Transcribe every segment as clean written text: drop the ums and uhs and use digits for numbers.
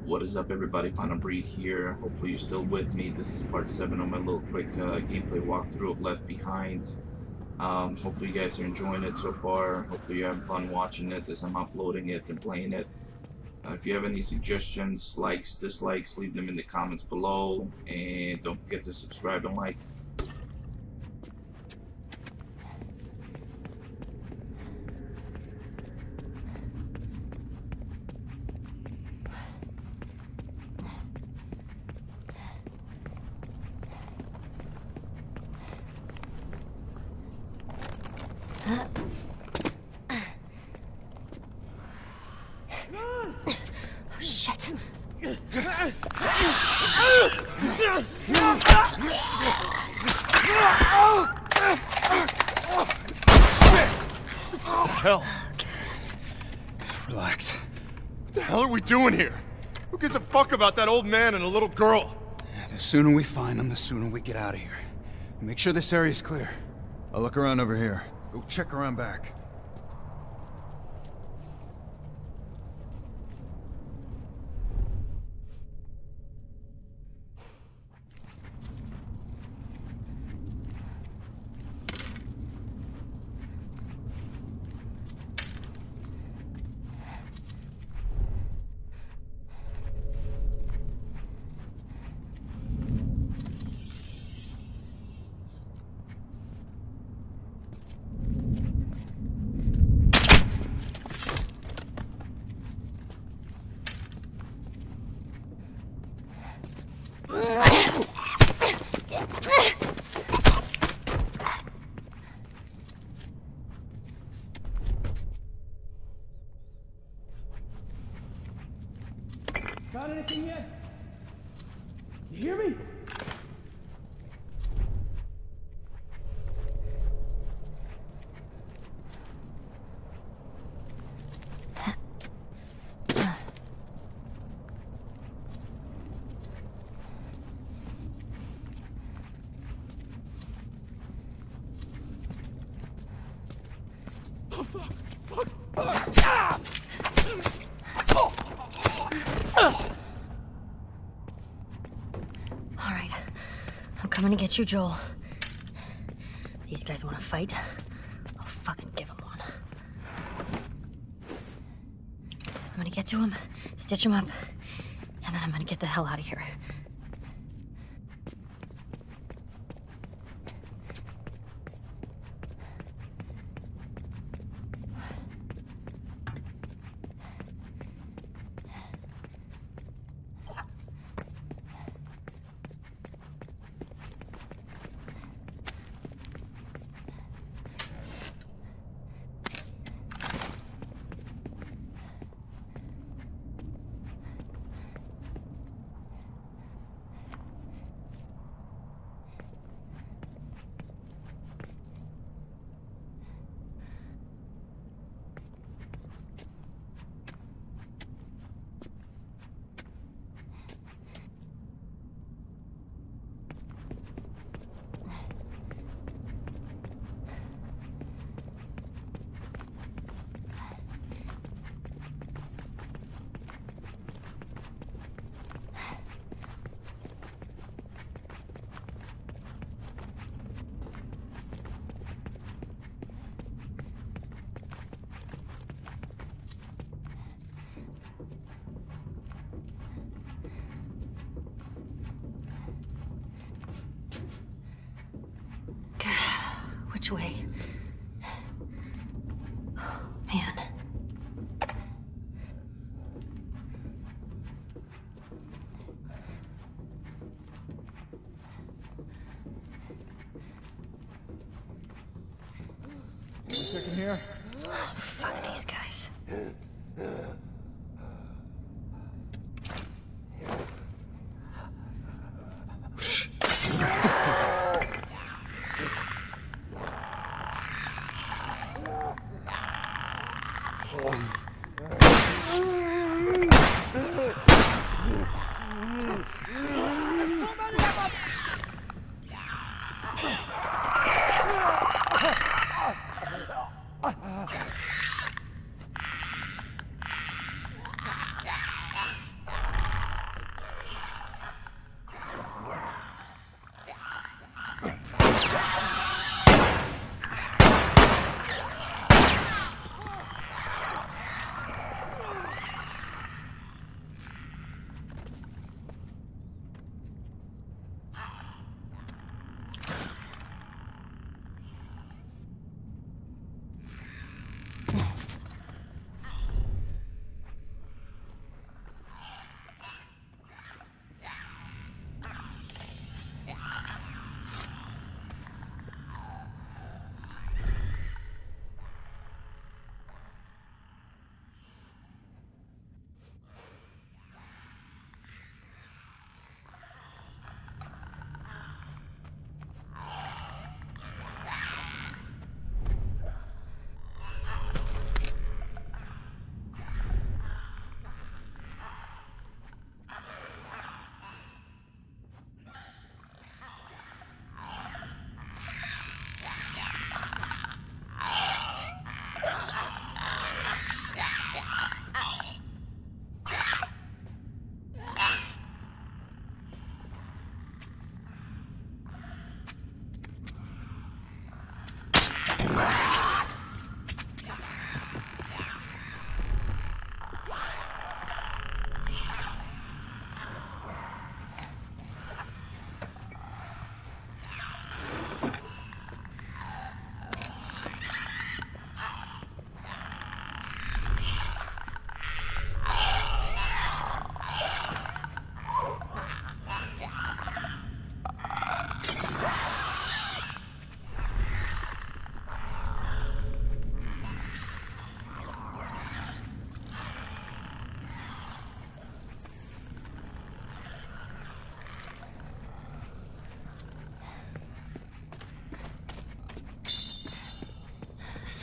What is up, everybody? Final Breed here. Hopefully you're still with me. This is part 7 of my little quick gameplay walkthrough of Left Behind. Hopefully you guys are enjoying it so far. Hopefully you're having fun watching it as I'm uploading it and playing it. If you have any suggestions, likes, dislikes, leave them in the comments below. And don't forget to subscribe and like. Oh, shit. What the hell? Relax. What the hell are we doing here? Who gives a fuck about that old man and a little girl? The sooner we find them, the sooner we get out of here. Make sure this area's clear. I'll look around over here. Go check around back. Got anything yet? You hear me? Oh, fuck. Ah! All right, I'm coming to get you, Joel. These guys want to fight? I'll fucking give them one. I'm gonna get to him, stitch him up, and then I'm gonna get the hell out of here. Which way? Oh, man. One second here. Oh, fuck these guys.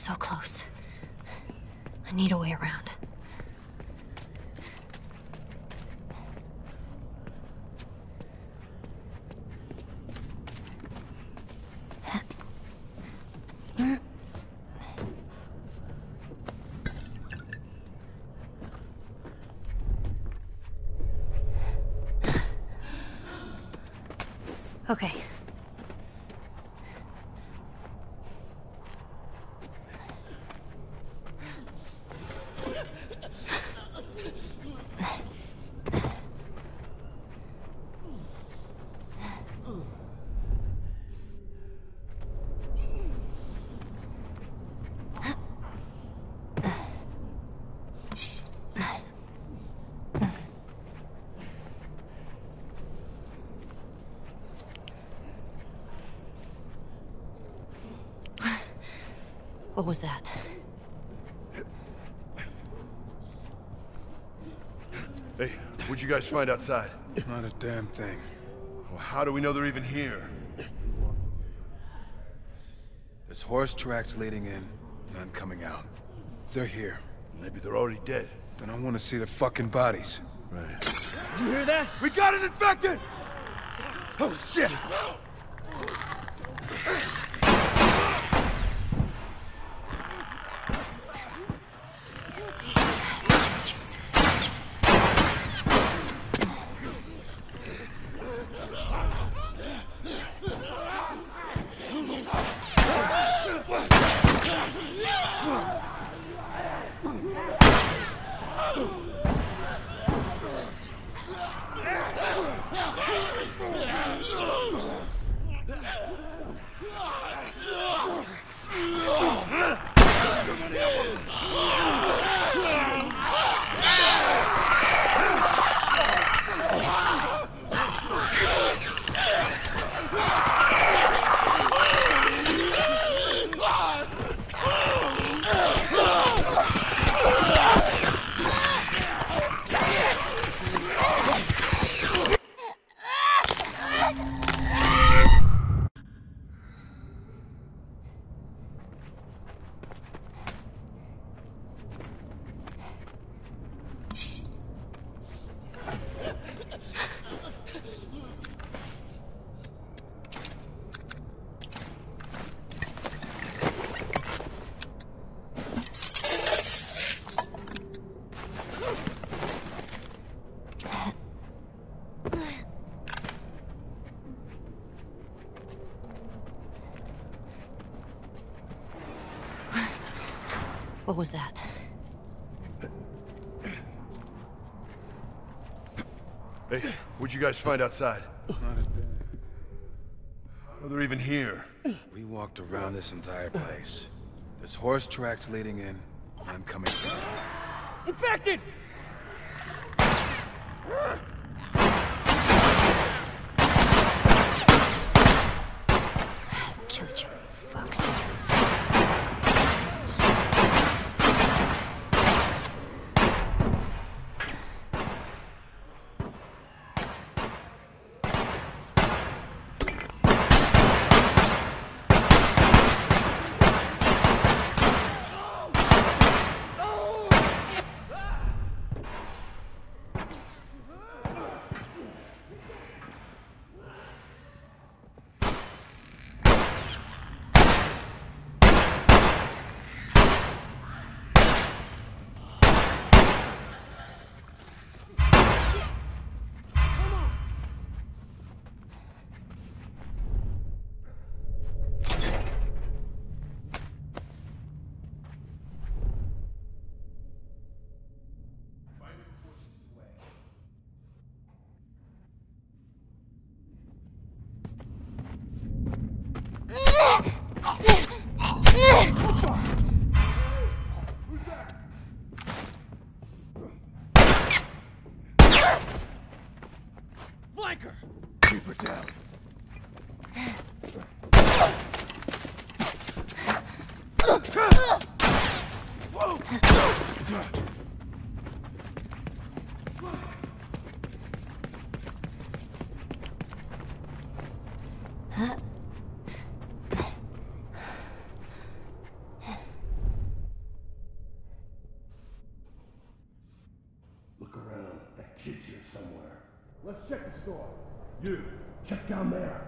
so close. I need a way around. Okay. What was that? Hey, what'd you guys find outside? Not a damn thing. Well, how do we know they're even here? There's horse tracks leading in, none coming out. They're here. Maybe they're already dead. Then I want to see the fucking bodies. Right. Did you hear that? We got an infected! Oh, shit! What was that? Hey, what'd you guys find outside? Not a damn... Oh, they're even here. We walked around this entire place. There's horse tracks leading in, none coming out. Infected! Kill each other, fucks. Flanker! Keep her down. Shit's here somewhere. Let's check the store. You, check down there.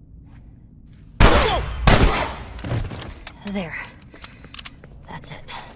There. That's it.